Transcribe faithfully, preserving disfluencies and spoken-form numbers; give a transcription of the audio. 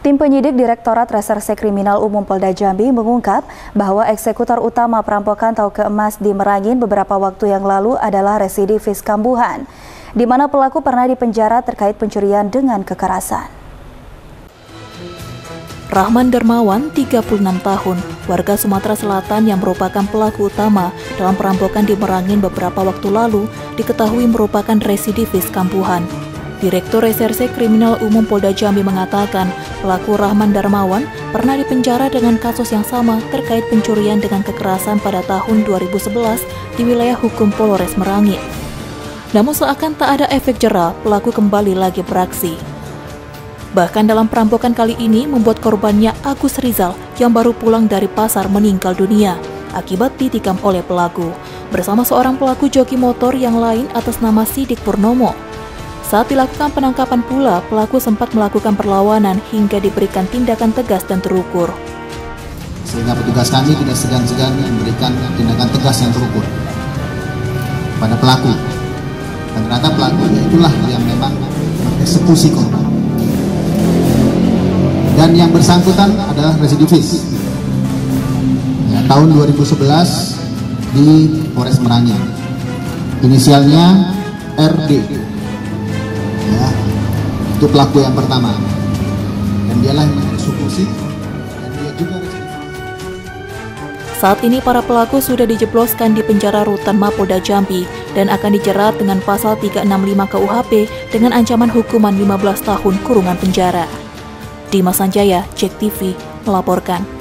Tim penyidik Direktorat Reserse Kriminal Umum Polda Jambi mengungkap bahwa eksekutor utama perampokan tauke emas di Merangin beberapa waktu yang lalu adalah residivis kambuhan, di mana pelaku pernah dipenjara terkait pencurian dengan kekerasan. Rahman Darmawan, tiga puluh enam tahun, warga Sumatera Selatan yang merupakan pelaku utama dalam perampokan di Merangin beberapa waktu lalu, diketahui merupakan residivis kambuhan. Direktur Reserse Kriminal Umum Polda Jambi mengatakan pelaku Rahman Darmawan pernah dipenjara dengan kasus yang sama terkait pencurian dengan kekerasan pada tahun dua ribu sebelas di wilayah hukum Polres Merangin. Namun seakan tak ada efek jera, pelaku kembali lagi beraksi. Bahkan dalam perampokan kali ini membuat korbannya Agus Rizal yang baru pulang dari pasar meninggal dunia akibat ditikam oleh pelaku bersama seorang pelaku joki motor yang lain atas nama Sidik Purnomo. Saat dilakukan penangkapan pula, pelaku sempat melakukan perlawanan hingga diberikan tindakan tegas dan terukur. Sehingga petugas kami tidak segan-segan memberikan tindakan tegas yang terukur pada pelaku. Dan ternyata pelaku itulah yang memang mengeksekusi korban. Dan yang bersangkutan adalah residivis. Ya, tahun dua ribu sebelas di Polres Merangin. Inisialnya R D. Ya, itu pelaku yang pertama, dan dialah yang mengeksekusi, dan dia juga Saat ini para pelaku sudah dijebloskan di penjara rutan Mapolda Jambi dan akan dijerat dengan pasal tiga enam lima K U H P dengan ancaman hukuman lima belas tahun kurungan penjara. Dimas Sanjaya, Jek T V, melaporkan.